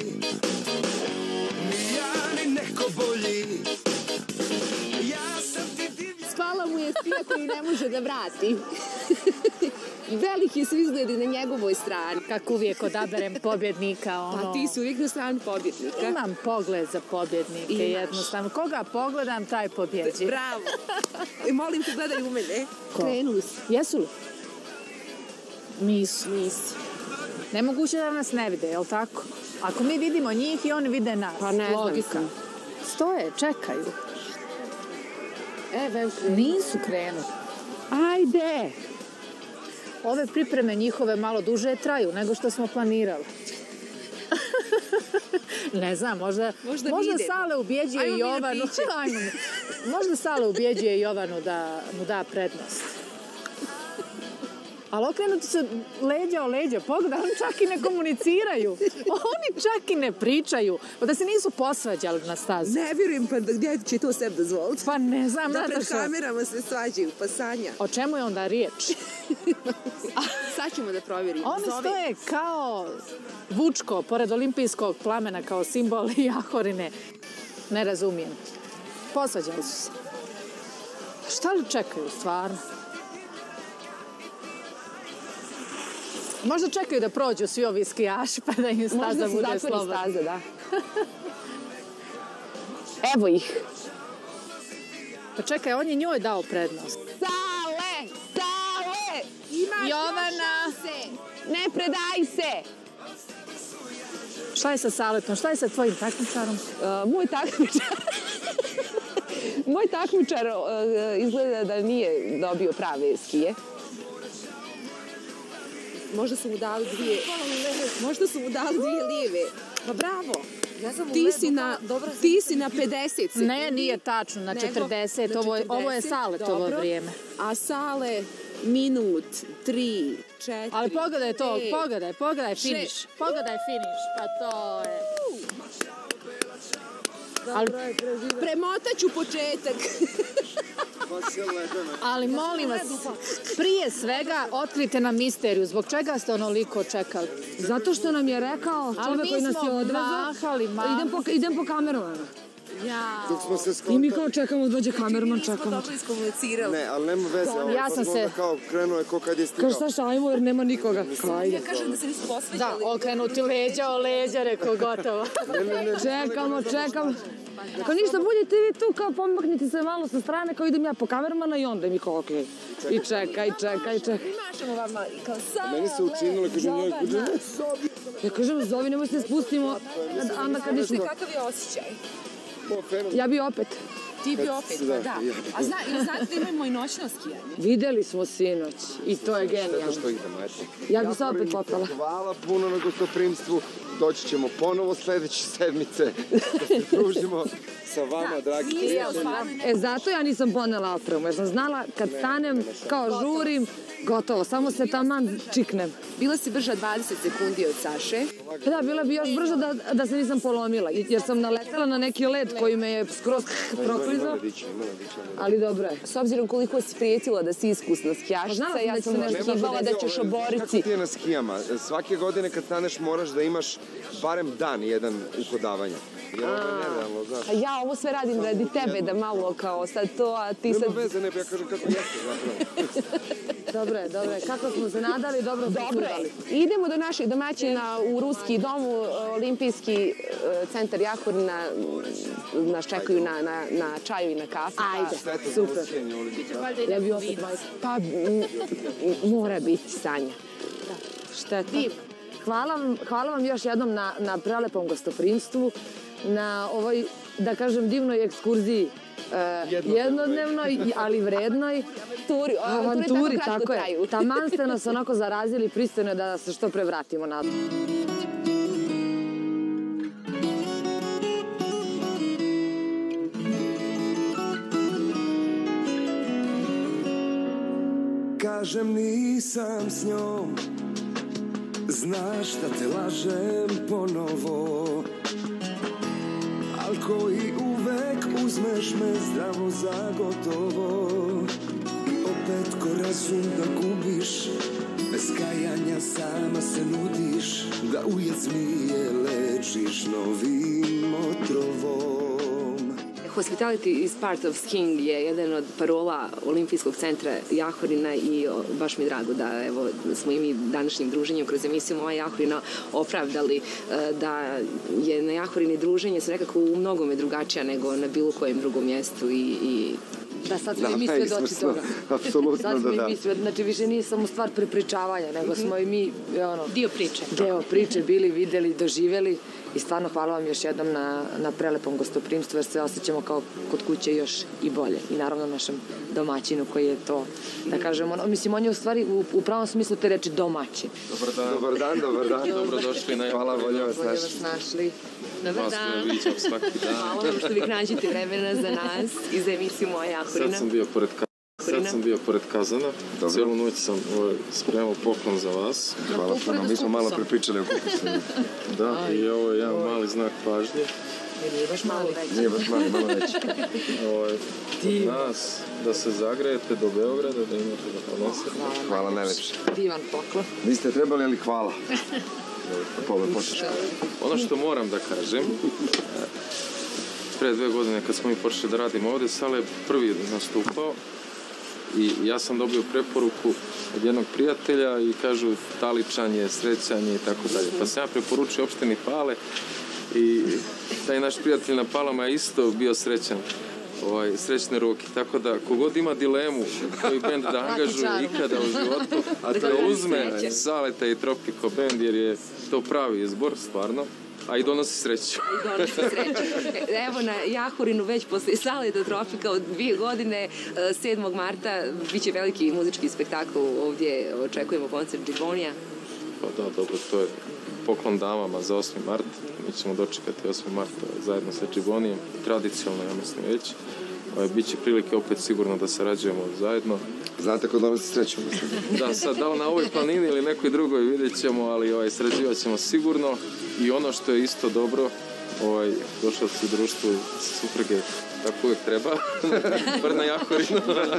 ni ja ni neko bolji. Ja sam ti divlja. Spala mu je skija koji ne može da vrati. Veliki su izgledi na njegovoj strani. Kako uvijek odaberem pobjednika, ono... A ti su uvijek na strani pobjednika. Imam pogled za pobjednike, Imaš. jednostavno. Koga pogledam, taj pobjeđi. Bravo. I molim te, gledaj u mene. Krenuli su. Jesu li? Nisu. Nisu. Nemoguće da nas ne vide, jel tako? Ako mi vidimo njih i oni vide nas. Pa ne znam Logika. sam. Stoje, čekaju. E, vem Nisu krenuli. Ajde. Ove pripreme njihove malo duže traju nego što smo planirali. Ne znam, možda, Možda možda vide. Sale ubjeđuje Ajmo mi na Jovanu. piće. Ajmo mi. Možda Sale ubjeđuje Jovanu da mu da prednost. Ali okrenuti se leđa o leđa, pogledaj, oni čak i ne komuniciraju. Oni čak i ne pričaju. Da se nisu posvađali na stazi. Ne vjerujem, pa gdje će to sebi dozvoliti? Pa ne znam, Da zato pred što... kamerama se svađaju, pa Sanja. O čemu je onda riječ? Sad ćemo da provjerimo. Oni Zovi. stoje kao Vučko, pored olimpijskog plamena, kao simbol Jahorine. Ne razumijem. Posvađali su se. Šta li čekaju, stvarno? Možda čekaju da prođu svi ovi skijaši, pa da im staza Možda se bude zatvori slobodna. staza, da. Evo ih. Pa čekaj, on je njoj dao prednost. Sale! Sale! Imaš Jovana! još šanse! Ne predaj se! Šta je sa Saletom? Šta je sa tvojim takmičarom? Uh, moj takmičar... moj takmičar uh, izgleda da nije dobio prave skije. Možda su mu dali dvije... Možda su mu dali dvije lijeve. Pa bravo. Ti si na, ti si na pedeset sekundi. Ne, nije tačno, na Nego četrdeset. na Ovo je, ovo je četrdeset, Saletovo dobro. vrijeme. A Sale minut, tri, četiri, Ali pogledaj to, pet. pogledaj, pogledaj šest. finiš. Pogledaj finiš, pa to je... Ali, Premotaću početak. ali molim vas, prije svega otkrite nam misteriju. Zbog čega ste onoliko čekali? Zato što nam je rekao Ali čovjek mi koji nas je smo odvezao. mahali, mahali. Idem po, idem po kameru. Dok smo se I mi skontali... kao čekamo, dođe kamerman, Nismo čekamo. dobro iskomunicirali. Ne, ali nema veze. ovaj, Ja sam pa se- onda kao krenuo je ko kad je stigao. Kaže, šta šta, ajmo jer nema nikoga. Ajde. Ja kažem da se nisu Da, posveđali. okrenuti leđa o leđa, rekao gotovo. Ne, ne, ne. Čekamo, čekamo. Pa Kao ništa, budete vi tu, kao pomaknite se malo sa strane, kao idem ja po kamermana i onda mi kao okej. I čekaj, čekaj, čekaj. Primašamo vama kao sad. Meni se učinilo, kažem njoj, kažem ne, zovi. Ja kažem, zovi, nemoj se spustimo, onda kad ništa. Kakav je osjećaj? Ja bi opet. Ti bi opet, pa da. A zna, ili znate da imamo i noćno skijanje? Videli smo sinoć i to je genijalno. Što idemo, eto. Ja bi se opet popela. Hvala puno na gostoprimstvu. Doći ćemo ponovo sledeće sedmice da se družimo sa vama, dragi prijatelji. E, zato ja nisam ponela opremu, jer sam znala kad stanem, kao žurim, gotovo, samo se taman čiknem. Bila si brža dvadeset sekundi od Saše. Pa da, bila bi još brža da, da se nisam polomila, jer sam naletela na neki led koji me je skroz proklizao. Ali dobro je. S obzirom koliko si prijetila da si iskusna skijašica, ja sam očekivala da ćeš oboriti. Kako ti je na skijama? Svake godine kad staneš moraš da imaš barem dan jedan uhodavanja. Jer ovo je nerealno, znaš. A ja ovo sve radim radi tebe, da malo kao sad to, a ti sad... Nema veze, ne, ja kažem kako jeste zapravo. Dobro je, dobro je. Kako smo se nadali, dobro smo Dobro je. Idemo do naših domaćina u Ruski dom, u Olimpijski centar Jahorina. Nas čekaju na, na, na čaju i na kafu. Ajde, super. Ja bi opet majka. Pa, mora biti Sanja. Šteta. Hvala vam, hvala vam još jednom na, na prelepom gostoprimstvu, na ovoj, da kažem, divnoj ekskurziji. Uh, jednodnevnoj, ali vrednoj. Turi, avanturi, tako je. Taman ste nas onako zarazili, pristojno je da se što pre vratimo nazad. Kažem nisam s njom, znaš da te lažem ponovo, al koji uvek uzmeš me zdravo za gotovo. I opet ko razum da gubiš, bez kajanja sama se nudiš, da ujed zmije lečiš novim otrovom. Hospitality is part of skiing je jedan od parola Olimpijskog centra Jahorina i baš mi je drago da evo, smo i mi današnjim druženjem kroz emisiju Moja Jahorina opravdali da je na Jahorini druženje su nekako u mnogome drugačija nego na bilo kojem drugom mjestu i, i Da, sad smo i mi svedoci toga. Apsolutno da da. Znači, više nije samo stvar prepričavanja, nego smo i mi, ono... Dio priče. Deo priče, bili, videli, doživjeli. I stvarno hvala vam još jednom na, na prelepom gostoprimstvu, jer se osjećamo kao kod kuće još i bolje. I naravno našem domaćinu koji je to, da kažem, ono, mislim, on je u stvari u, u pravom smislu te reči domaćin. Dobar dan. Dobar dan, dobar dan. Dobrodošli na Hvala, bolje vas Bolje vas našli. Dobar dan. Hvala vam što vi nađete vremena za nas i za emisiju Moja Jahorina. Sad sam bio pored Sad sam bio pored Kazana, cijelu noć sam spremao poklon za vas. Hvala puno, mi smo malo prepričali o kukusu. Da, i ovo je jedan mali znak pažnje. Nije baš malo veći. Nije baš mali, malo veći. Od nas, da se zagrejete do Beograda, da imate da ponosite. Hvala najlepše. Divan poklon. Vi ste trebali, ali hvala. Pove počeško. Ono što moram da kažem, pre dve godine kad smo mi počeli da radimo ovde, Sale je prvi nastupao i ja sam dobio preporuku od jednog prijatelja i kažu taličanje, srećanje i tako dalje. Pa sam ja preporučio opštini Pale i taj naš prijatelj na Palama je isto bio srećan. Ovaj, srećne ruke, tako da kogod ima dilemu koji bend da angažuje ikada u životu, a da uzme Saleta i Tropico band jer je to pravi izbor, stvarno, a i donosi sreću. I donosi sreću. Evo na Jahorinu već posle Saleta Tropica od dvije godine, sedmog marta, bit će veliki muzički spektakl ovdje, očekujemo koncert Džibonija. Pa da, dobro, to je poklon damama za osmi mart. Mi ćemo dočekati osmi marta zajedno sa Džibonijem, tradicionalno, ja mislim, već. Biće prilike opet sigurno da sarađujemo zajedno. Znate ko donosi sreću? Da, sad da li na ovoj planini ili nekoj drugoj vidjet ćemo, ali ovaj, sarađivat ćemo sigurno. I ono što je isto dobro, ovaj, došao si u društvu supruge, tako uvijek treba, bar na Jahorinu.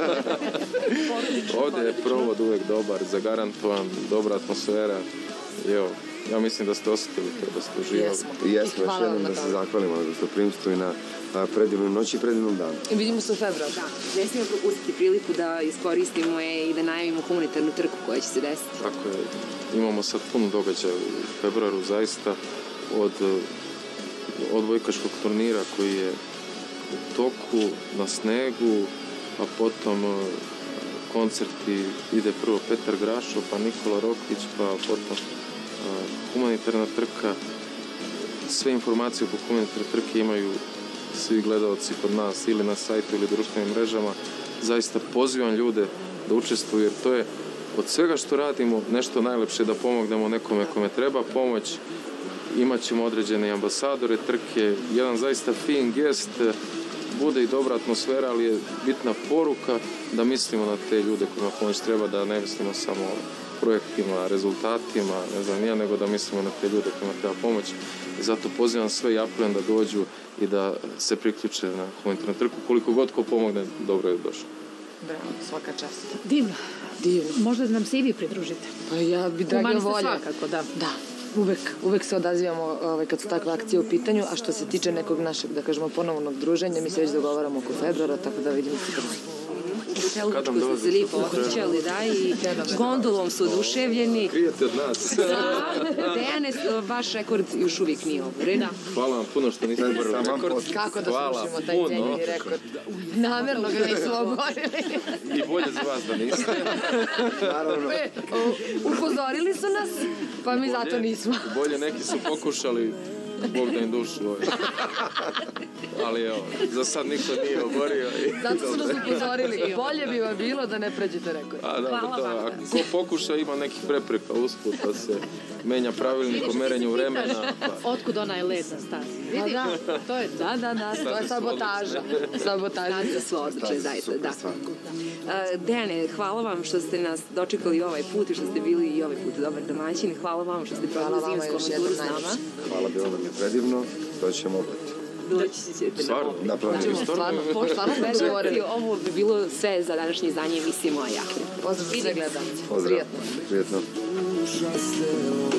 Ovdje je provod uvijek dobar, zagarantovan, dobra atmosfera. I evo, ja mislim da ste osjetili to, da ste uživali. Jesmo. I jesmo, još jednom da se zahvalimo na gostoprimstvu i na predivnu noć i predivnom danu. I vidimo se u februaru. Da, ne smijemo propustiti priliku da iskoristimo je i da najavimo humanitarnu trku koja će se desiti. Tako je, imamo sad puno događaja u februaru, zaista, od odbojkaškog turnira koji je toku, na snegu, pa potom e, koncerti, ide prvo Petar Grašo, pa Nikola Rokvić, pa potom e, humanitarna trka. Sve informacije oko humanitarne trke imaju svi gledalci kod nas ili na sajtu ili društvenim mrežama. Zaista pozivam ljude da učestvuju, jer to je od svega što radimo nešto najlepše, da pomognemo nekome kome treba pomoć. Imaćemo određene ambasadore trke, jedan zaista fin gest, bude i dobra atmosfera, ali je bitna poruka da mislimo na te ljude kojima pomoć treba, da ne mislimo samo o projektima, rezultatima, ne znam ja, nego da mislimo na te ljude kojima treba pomoć. I zato pozivam sve i apelujem da dođu i da se priključe na humanitarnu trku. Koliko god ko pomogne, dobro je došlo. Bravo, svaka čast. Divno. Divno. Možda nam se i vi pridružite. Pa ja bi dragio Humani ste volje. svakako, da. Da. Uvek, uvek se odazivamo ovaj, kad su takve akcije u pitanju, a što se tiče nekog našeg, da kažemo, ponovnog druženja, mi se već dogovaramo oko februara, tako da vidimo se brzo. U Čelučku ste se lipo okrećali, da, i gondolom su oduševljeni. Krijete od nas. Dejane, vaš rekord još uvijek nije oboren. Hvala vam puno što niste oborili rekord. Kako da Hvala slušimo taj puno. cijenjeni rekord? Namerno ga nismo oborili. I bolje za vas da niste. Naravno. E, o, upozorili su nas, pa mi zato nismo. Bolje neki su pokušali, Bog da im dušu. Ali evo, za sad niko nije oborio. I Zato su nas upozorili. Bolje bi vam bilo da ne pređete rekord. A dobro, to, ako ko pokuša ima nekih prepreka usput, pa se menja pravilnik o merenju vremena. Pa. Otkud onaj led na stazi? Vidi, da. to je to. Da, da, da, to je sabotaža. Sabotaža. Sad su odlične, zaista, da. Dejane, hvala vam što ste nas dočekali ovaj put i što ste bili i ovaj put dobar domaćin. Hvala vam što ste proveli zimsku avanturu s nama. Hvala, bilo nam je predivno. Doćemo opet. Doći ćete Stvarno? Na planinu. Stvarno, stvarno smo govorili. Ovo bi bilo sve za današnje izdanje emisije Moja Jahrina. Pozdrav za sve gledalce. Pozdrav. Prijetno. Užasne